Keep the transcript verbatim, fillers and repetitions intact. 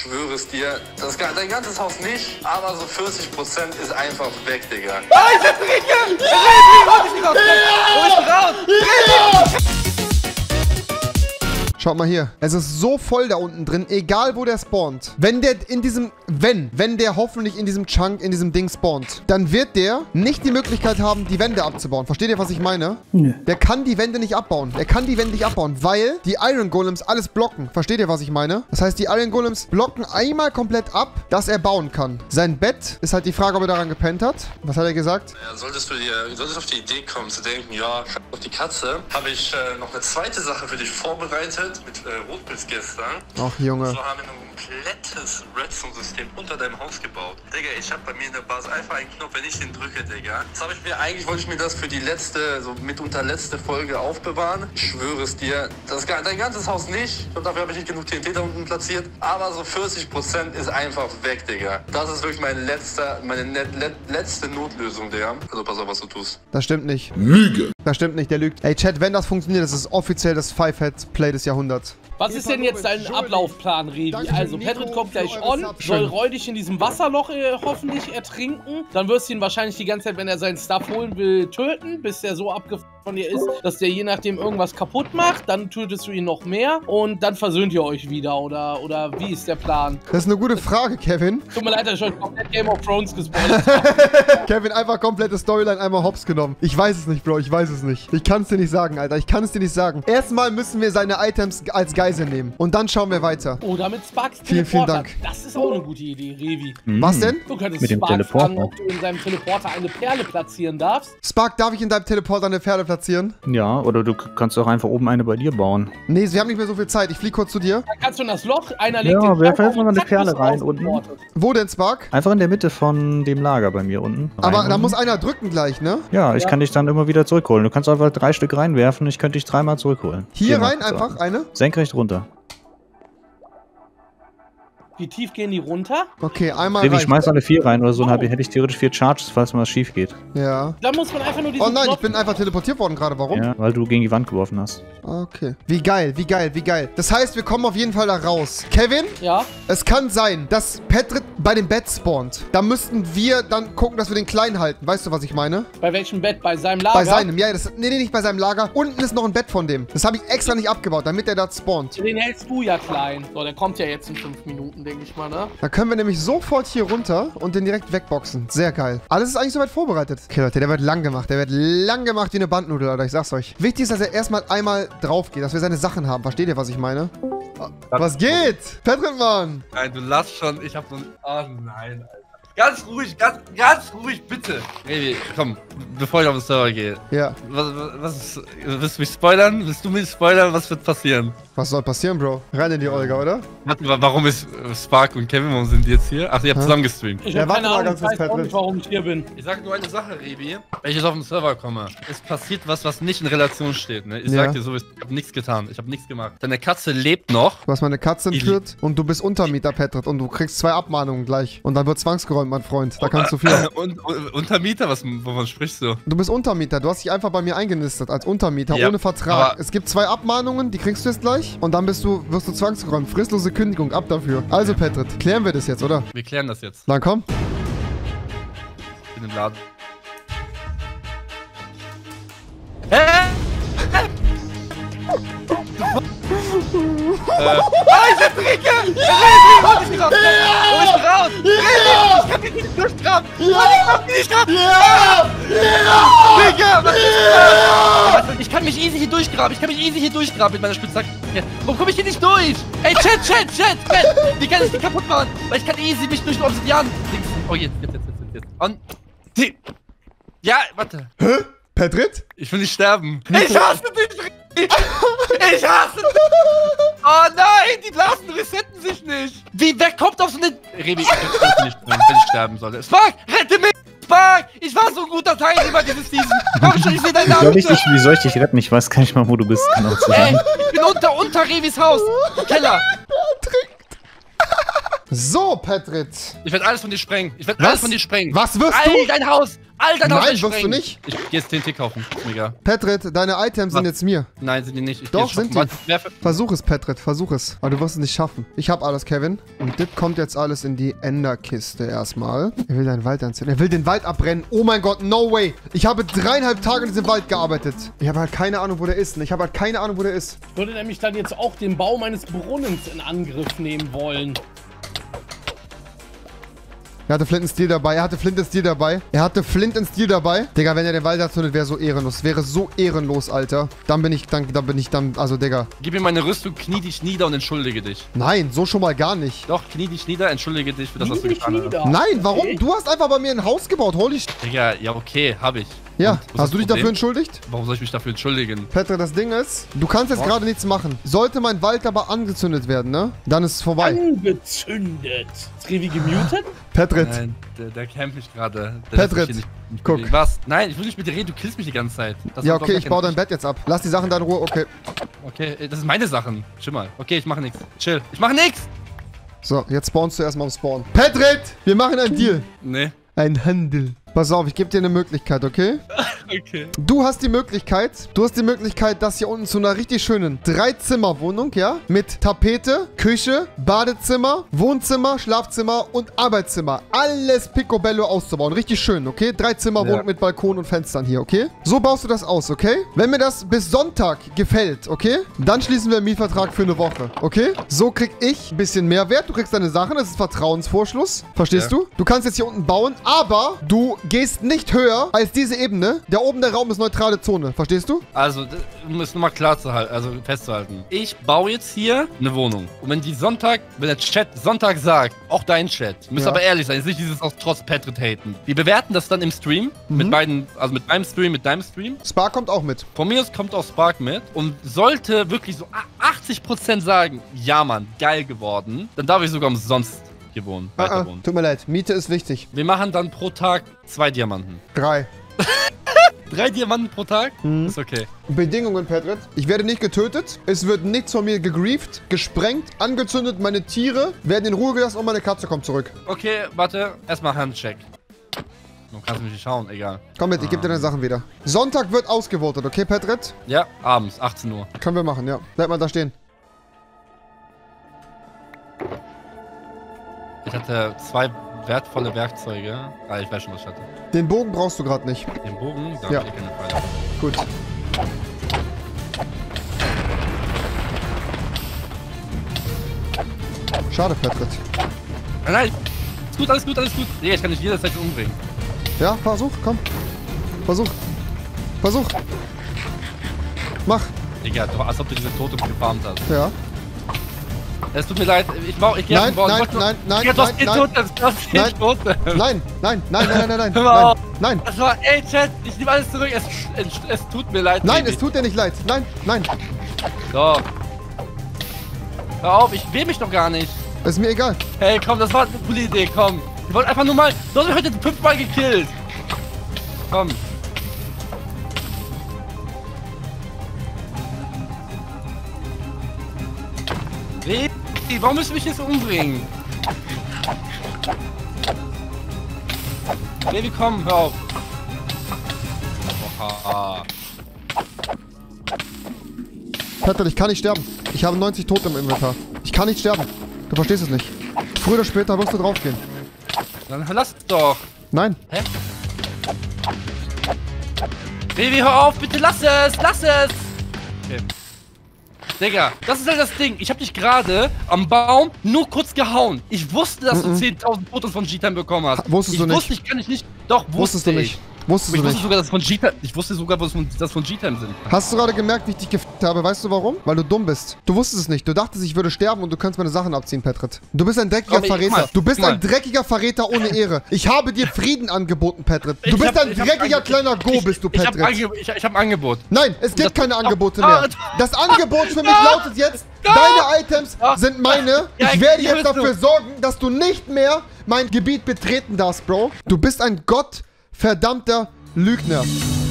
schwöre es dir. Das, dein ganzes Haus nicht, aber so vierzig Prozent ist einfach weg, Digga. Oh, ich ertrinke! Ich bin raus! Ich bin raus! Schaut mal hier. Es ist so voll da unten drin, egal wo der spawnt. Wenn der in diesem, wenn, wenn der hoffentlich in diesem Chunk, in diesem Ding spawnt, dann wird der nicht die Möglichkeit haben, die Wände abzubauen. Versteht ihr, was ich meine? Nö. Der kann die Wände nicht abbauen. Der kann die Wände nicht abbauen, weil die Iron Golems alles blocken. Versteht ihr, was ich meine? Das heißt, die Iron Golems blocken einmal komplett ab, dass er bauen kann. Sein Bett ist halt die Frage, ob er daran gepennt hat. Was hat er gesagt? Ja, solltest du dir, solltest auf die Idee kommen, zu denken, ja, auf die Katze, habe ich äh, noch eine zweite Sache für dich vorbereitet. Mit äh, Rotpilz gestern. Ach, Junge. So haben wir ein komplettes Redstone-System unter deinem Haus gebaut. Digga, ich habe bei mir in der Basis einfach einen Knopf, wenn ich den drücke, Digga. Das habe ich mir, eigentlich wollte ich mir das für die letzte, so mitunter letzte Folge aufbewahren. Ich schwöre es dir. Das, dein ganzes Haus nicht. Und dafür habe ich nicht genug T N T da unten platziert. Aber so vierzig Prozent ist einfach weg, Digga. Das ist wirklich mein letzter, meine net, let, letzte Notlösung, Digga. Also pass auf, was du tust. Das stimmt nicht. Lüge. Das stimmt nicht, der lügt. Ey, Chat, wenn das funktioniert, das ist offiziell das Five-Head-Play des Jahrhunderts. Was ist denn jetzt dein Ablaufplan, Revi? Also, Patrick kommt gleich on, soll räudig in diesem Wasserloch äh, hoffentlich ertrinken. Dann wirst du ihn wahrscheinlich die ganze Zeit, wenn er seinen Stuff holen will, töten, bis der so abgefuckt von dir ist, dass der je nachdem irgendwas kaputt macht. Dann tötest du ihn noch mehr und dann versöhnt ihr euch wieder. Oder, oder wie ist der Plan? Das ist eine gute Frage, Kevin. Tut mir leid, dass ich euch komplett Game of Thrones gespoilert habe. Kevin, einfach komplette Storyline einmal hops genommen. Ich weiß es nicht, Bro, ich weiß es nicht. Ich kann es dir nicht sagen, Alter. Ich kann es dir nicht sagen. Erstmal müssen wir seine Items als Geisel nehmen. Und dann schauen wir weiter. Oh, damit Sparks Vielen, vielen Dank. Das ist auch eine gute Idee, Revi. Mhm. Was denn? Du könntest Mit dem Spark Teleporter. fragen, ob du in seinem Teleporter eine Perle platzieren darfst. Spark, darf ich in deinem Teleporter eine Perle platzieren? Ja, oder du kannst auch einfach oben eine bei dir bauen. Nee, wir haben nicht mehr so viel Zeit. Ich fliege kurz zu dir. Dann kannst du in das Loch, einer legt Ja, den werf Stein einfach mal eine Perle rein unten. Wo denn, Spark? Einfach in der Mitte von dem Lager bei mir unten. Aber rein da unten. muss einer drücken gleich, ne? Ja, ich Ja. kann dich dann immer wieder zurückholen. Du kannst einfach drei Stück reinwerfen, ich könnte dich dreimal zurückholen. Hier Viermal rein sogar. einfach eine? Senkrecht runter. Wie tief gehen die runter? Okay, einmal Revi, rein. schmeiß alle vier rein oder so, dann Oh. hätte ich theoretisch vier Charges, falls mal was schief geht. Ja. Da muss man einfach nur diesen Oh nein, ich Knopf- bin einfach teleportiert worden gerade. Warum? Ja, weil du gegen die Wand geworfen hast. Okay. Wie geil, wie geil, wie geil. Das heißt, wir kommen auf jeden Fall da raus. Kevin? Ja? Es kann sein, dass Patrick bei dem Bett spawnt. Da müssten wir dann gucken, dass wir den klein halten. Weißt du, was ich meine? Bei welchem Bett? Bei seinem Lager? Bei seinem. Ja, das, nee, nee, nicht bei seinem Lager. Unten ist noch ein Bett von dem. Das habe ich extra nicht abgebaut, damit der da spawnt. Den hältst du ja klein. So, der kommt ja jetzt in fünf Minuten, denke ich mal, ne? Da können wir nämlich sofort hier runter und den direkt wegboxen. Sehr geil. Alles ist eigentlich soweit vorbereitet. Okay, Leute, der wird lang gemacht. Der wird lang gemacht wie eine Bandnudel, Alter. Ich sag's euch. Wichtig ist, dass er erstmal einmal drauf geht, dass wir seine Sachen haben. Versteht ihr, was ich meine? Was geht? Patrick, Mann! Nein, du lass schon. Ich hab so ein... Oh nein, Alter. Ganz ruhig, ganz, ganz ruhig, bitte. Revi, komm, bevor ich auf den Server gehe. Ja. Was, was ist... Willst du mich spoilern? Willst du mich spoilern? Was wird passieren? Was soll passieren, Bro? Rein in die Olga, oder? Warte mal, warum ist Spark und Kevin, warum sind die jetzt hier? Ach, ihr habt Hä? zusammen gestreamt. Ich Ja, hab warte keine mal Ahnung, ganz ich kurz, weiß auch Patrick. nicht, warum ich hier bin. Ich sag nur eine Sache, Revi. Wenn ich jetzt auf den Server komme, es passiert was, was nicht in Relation steht. Ne? Ich Ja. sag dir so, ich hab nichts getan. Ich hab nichts gemacht. Deine Katze lebt noch. Du hast meine Katze Ich- entführt und du bist Untermieter, Patrick. Und du kriegst zwei Abmahnungen gleich. Und dann wird zwangsgeräumt, mein Freund. Da kannst du viel. Und, und Untermieter, was, wovon sprichst du? Du bist Untermieter. Du hast dich einfach bei mir eingenistet als Untermieter, Ja, ohne Vertrag. aber- Es gibt zwei Abmahnungen, die kriegst du jetzt gleich. Und dann bist du, wirst du zwangsgeräumt. Fristlose Kündigung, ab dafür. Also, Patrick, klären wir das jetzt, oder? Wir klären das jetzt. Dann komm. Ich bin im Laden. Hä? äh, ah, ich ertrinke! Ich bin raus! Ich bin raus! Ich kann mich nicht durchgraben! Ja! Ich kann mich nicht durchgraben! Ja! Ja! Digga, was ist das? Ich kann mich easy hier durchgraben! Ich kann mich easy hier durchgraben mit meiner Spitzhacke! Warum komme ich hier nicht durch? Ey, Chat, Chat, Chat, Chat! Wie kann ich die kaputt machen? Weil ich kann easy mich durch den Obsidian... Oh, jetzt, jetzt, jetzt, jetzt, jetzt. Und... Die... Ja, warte. Hä? Patrick? Ich will nicht sterben. Ich hasse dich! Ich hasse dich! Oh nein, die Blasen resetten sich nicht! Wie, wer kommt auf so eine... Revi, ich will nicht, wenn ich sterben sollte. Spark, rette mich! Spark! Ich war so ein guter Teilnehmer dieses Season! Komm schon, ich seh deinen Wie Namen! soll ich dich, wie soll ich dich retten? Ich weiß gar nicht mal, wo du bist, genau zu Ey, sagen. ich bin unter, unter Revis Haus! Keller! So, Patrick. Ich werde alles von dir sprengen. Ich werde Was? alles von dir sprengen. Was wirst All du? dein Haus! Alter, Nein, wirst du nicht. Ich geh jetzt T N T kaufen. Mega. Petrit, deine Items Was? sind jetzt mir. Nein, sind die nicht. Ich Doch, geh sind shoppen. die. Warte, werfe- Versuch es, Petrit, versuch es. Aber du wirst es nicht schaffen. Ich hab alles, Kevin. Und das kommt jetzt alles in die Enderkiste erstmal. Er will deinen Wald anzünden. Er will den Wald abbrennen. Oh mein Gott, no way. Ich habe dreieinhalb Tage in diesem Wald gearbeitet. Ich habe halt keine Ahnung, wo der ist. Ich habe halt keine Ahnung, wo der ist. Ich würde nämlich dann jetzt auch den Bau meines Brunnens in Angriff nehmen wollen. Er hatte Flint and Steel dabei. Er hatte Flint and Steel dabei. Er hatte Flint and Steel dabei. Digga, wenn er den Wald anzündet, wäre so ehrenlos. Wäre so ehrenlos, Alter. Dann bin ich, dann, dann bin ich dann, also, Digga. Gib mir meine Rüstung, knie dich nieder und entschuldige dich. Nein, so schon mal gar nicht. Doch, knie dich nieder, entschuldige dich für das, was du Knie dich getan hast. nieder. Nein, warum? Okay. Du hast einfach bei mir ein Haus gebaut. Holy sh... Digga, ja, okay, hab ich. Ja, Und, was ist hast du dich das dafür Problem? entschuldigt? Warum soll ich mich dafür entschuldigen? Petra, das Ding ist, du kannst jetzt Was? gerade nichts machen. Sollte mein Wald aber angezündet werden, ne? Dann ist es vorbei. Angezündet. Ist Revi gemutet? Petrit, Nein, der, der campt mich gerade. Der lässt Petrit, mich hier nicht- nicht guck. bewegen. Was? Nein, ich will nicht mit dir reden, du killst mich die ganze Zeit. Das ja, macht doch okay, gar ich baue keinen dein Bett jetzt ab. Lass die Sachen da in Ruhe, okay. Sinn. Okay, das sind meine Sachen. Chill mal. Okay, ich mache nichts. Chill. Ich mache nichts! So, jetzt spawnst du erstmal am Spawn. Petrit, wir machen einen Deal. Nee. Ein Handel. Pass auf, ich gebe dir eine Möglichkeit, okay? Okay. Du hast die Möglichkeit, du hast die Möglichkeit, das hier unten zu einer richtig schönen Drei-Zimmer-Wohnung, ja? Mit Tapete, Küche, Badezimmer, Wohnzimmer, Schlafzimmer und Arbeitszimmer. Alles picobello auszubauen. Richtig schön, okay? Drei-Zimmer-Wohnung Ja. mit Balkon und Fenstern hier, okay? So baust du das aus, okay? Wenn mir das bis Sonntag gefällt, okay? Dann schließen wir einen Mietvertrag für eine Woche, okay? So krieg ich ein bisschen Mehrwert. Du kriegst deine Sachen, das ist Vertrauensvorschluss. Verstehst Ja. du? Du kannst jetzt hier unten bauen, aber du gehst nicht höher als diese Ebene. Da oben der Raum ist neutrale Zone. Verstehst du? Also, das- um es nochmal klar zu halten, also festzuhalten. Ich baue jetzt hier eine Wohnung. Und wenn die Sonntag, wenn der Chat Sonntag sagt, auch dein Chat, müsst Ja. aber ehrlich sein, jetzt nicht dieses aus Trotz Petrit haten. Wir bewerten das dann im Stream, Mhm. mit beiden, also mit meinem Stream, mit deinem Stream. Spark kommt auch mit. Von mir aus kommt auch Spark mit und sollte wirklich so achtzig Prozent sagen, ja Mann, geil geworden, dann darf ich sogar umsonst hier wohnen, Ah, weiter ah, wohnen. tut mir leid. Miete ist wichtig. Wir machen dann pro Tag zwei Diamanten. Drei. Drei Diamanten pro Tag? Mhm. Ist okay. Bedingungen, Petrit. Ich werde nicht getötet. Es wird nichts von mir gegrieft, gesprengt, angezündet. Meine Tiere werden in Ruhe gelassen und meine Katze kommt zurück. Okay, warte, erstmal Handcheck. Du kannst mich nicht schauen, egal. Komm mit, ich gebe dir deine Sachen wieder. Sonntag wird ausgevotet, okay, Petrit? Ja, abends, achtzehn Uhr. Können wir machen, ja. Bleib mal da stehen. Ich hatte zwei wertvolle Werkzeuge. Ah, ich weiß schon, was ich hatte. Den Bogen brauchst du gerade nicht. Den Bogen, da Ja. habe ich keine Pfeile. Gut. Schade, Petrit. Nein, nein, ist gut, alles gut, alles gut. Nee, ich kann nicht jederzeit umbringen. Ja, versuch, komm. Versuch. Versuch. Mach. Digga, doch, als ob du diese Tote gefarmt hast. Ja. Es tut mir leid, ich baue, ich gehe Nein, auf den Bau. Ich nein, wollte nur- nein, nein, Digga, du hast nein, den nein. Totem, du hast den Nein. Totem. Nein, nein, nein, nein, nein, nein, nein, Hör mal nein, auf. nein, Das war, ey, Chat, ich nehme alles zurück. Es, es, es tut mir leid. nein, Baby. es tut dir nicht leid. Nein, nein, Doch. Hör auf, ich will mich doch gar nicht. ist mir egal. Hey, komm, das war eine coole Idee, komm. Ich wollte einfach nur mal. Du hast mich heute fünfmal gekillt. Komm. Wie? Warum müssen wir mich jetzt umbringen? Baby, komm, hör auf. Oha. Petrit, ich kann nicht sterben. Ich habe neunzig Tote im Inventar. Ich kann nicht sterben. Du verstehst es nicht. Früher oder später wirst du draufgehen. Dann lass es doch. Nein. Hä? Baby, hör auf, bitte lass es, lass es! Okay. Digga, das ist halt das Ding. Ich hab dich gerade am Baum nur kurz gehauen. Ich wusste, dass du zehntausend Fotos von G-Time bekommen hast. Wusstest ich du nicht. wusste, ich kann dich nicht. Doch, wusste Wusstest du ich. nicht. Wusstest Ich du wusste nicht. sogar, dass von G-Time. Ich wusste sogar, dass von, das von G-Time sind. Hast du gerade gemerkt, wie ich dich gefickt habe? Weißt du warum? Weil du dumm bist. Du wusstest es nicht. Du dachtest, ich würde sterben und du könntest meine Sachen abziehen, Petrit. Du bist ein dreckiger Komm, ich- guck Verräter. mal, Du bist guck mal. ein dreckiger Verräter ohne Ehre. Ich habe dir Frieden angeboten, Petrit. Du Ich bist hab- ein ich hab dreckiger ange- kleiner Go, ich, bist du, ich hab, Petrit. Ange ich, ich hab ein Angebot. Nein, es gibt Das- keine doch, Angebote doch, mehr. doch. Das Angebot für mich lautet jetzt, Doch. deine Items Doch. sind meine. Ja, Ich werde ich jetzt will's dafür nur. sorgen, dass du nicht mehr mein Gebiet betreten darfst, Bro. Du bist ein gottverdammter Lügner.